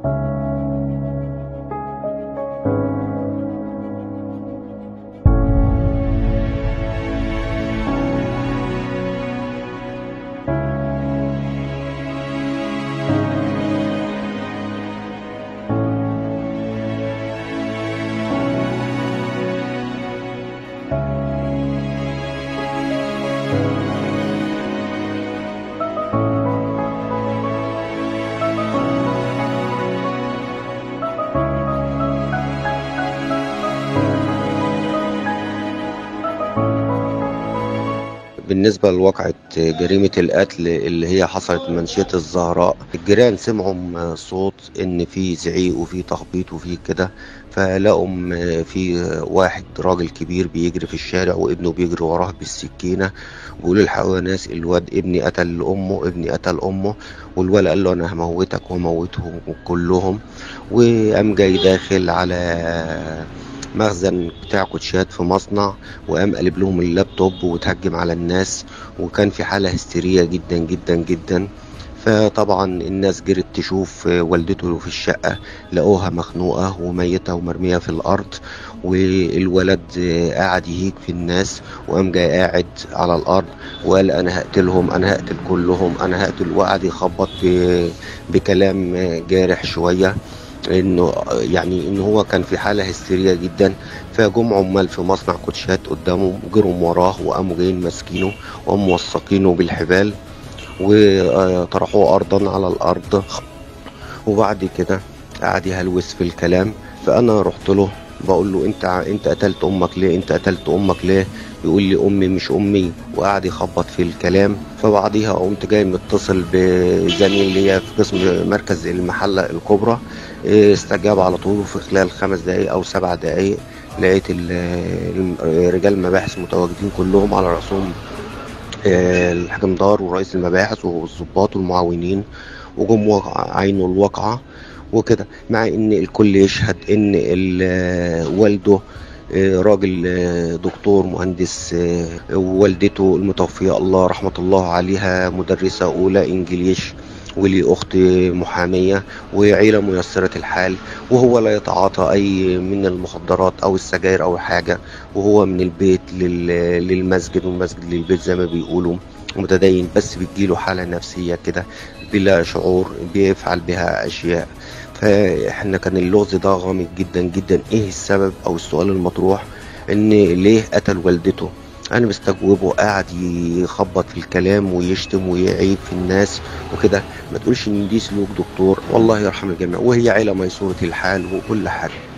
بالنسبة لواقعة جريمة القتل اللي هي حصلت في منشية الزهراء، الجيران سمعوا صوت إن في زعيق وفي تخبيط وفي كده، فلقوا في واحد راجل كبير بيجري في الشارع وابنه بيجري وراه بالسكينة، وبيقول الحقوا يا ناس الواد ابني قتل أمه، ابني قتل أمه. والولد قال له أنا هموتك وموتهم كلهم. وقام جاي داخل على مخزن بتاع كوتشيات في مصنع، وقام قلب لهم اللابتوب وتهجم على الناس، وكان في حالة هستيرية جدا جدا جدا. فطبعا الناس جرت تشوف والدته في الشقة، لقوها مخنوقة وميتة ومرمية في الأرض، والولد قاعد يهيج في الناس، وقام جاي قاعد على الأرض وقال أنا هقتلهم، أنا هقتل كلهم، أنا هقتل، وقعد يخبط بكلام جارح شوية، انه يعني ان هو كان في حاله هستيريه جدا. فجم عمال في مصنع كوتشات قدامه جروا وراه وقاموا جايين ماسكينه وقاموا موثقينه بالحبال وطرحوه ارضا على الارض. وبعد كده قعد يهلوس في الكلام. فانا رحت له بقول له انت قتلت امك ليه، انت قتلت امك ليه؟ يقول لي امي مش امي، وقعد يخبط في الكلام. فبعديها قمت جاي متصل بزميل ليا في قسم مركز المحله الكبرى، استجاب على طول، وفي خلال 5 دقايق او 7 دقايق لقيت رجال المباحث متواجدين كلهم، على رأسهم الحكمدار ورئيس المباحث والضباط والمعاونين، وجم عينوا الواقعة وكده. مع ان الكل يشهد ان والده راجل دكتور مهندس، ووالدته المتوفية الله رحمة الله عليها مدرسة أولى إنجليش، ولي أخت محامية، وعيلة ميسرة الحال. وهو لا يتعاطى أي من المخدرات أو السجاير أو حاجة، وهو من البيت للمسجد والمسجد للبيت زي ما بيقولوا، متدين، بس بتجيله حالة نفسية كده بلا شعور بيفعل بها أشياء. فاحنا كان اللغز ده غامض جدا جدا، ايه السبب او السؤال المطروح ان ليه قتل والدته. انا بستجوبه قاعد يخبط في الكلام ويشتم ويعيب في الناس وكده. ما تقولش ان دي سلوك دكتور، والله يرحم الجميع، وهي عيلة ميسورة الحال وكل حاجة.